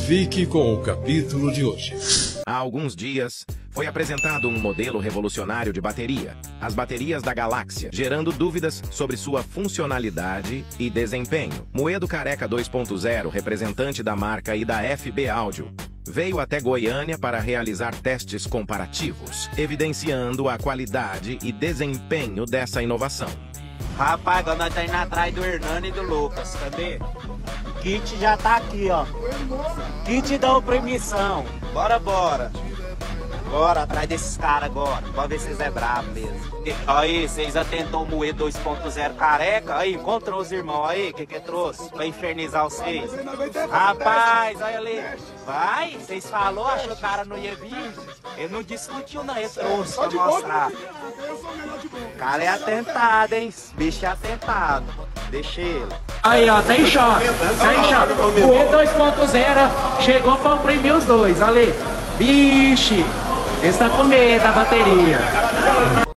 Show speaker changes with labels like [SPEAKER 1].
[SPEAKER 1] Fique com o capítulo de hoje.
[SPEAKER 2] Há alguns dias, foi apresentado um modelo revolucionário de bateria, as baterias da Galáxia, gerando dúvidas sobre sua funcionalidade e desempenho. Moedo Careca 2.0, representante da marca e da FB Áudio, veio até Goiânia para realizar testes comparativos, evidenciando a qualidade e desempenho dessa inovação.
[SPEAKER 3] Rapaz, agora nós estamos indo atrás do Hernani e do Lucas, cadê? Kit já tá aqui, ó. Kit da oprimição. Bora. Bora atrás desses caras agora. Bora ver se vocês é bravo mesmo. Aí, vocês atentou o Moedo 2.0 careca? Aí, encontrou os irmãos aí, que trouxe? Pra infernizar vocês. Rapaz, olha ali. Vai, vocês falou, achou que o cara não ia vir? Ele não discutiu não, ele trouxe pra mostrar. O cara é atentado, hein? Esse bicho é atentado. Deixa ele.
[SPEAKER 4] Aí, ó, tá em choque. O Moedo 2.0 chegou pra oprimir os dois, olha ali. Vixe, eles estão com medo da bateria.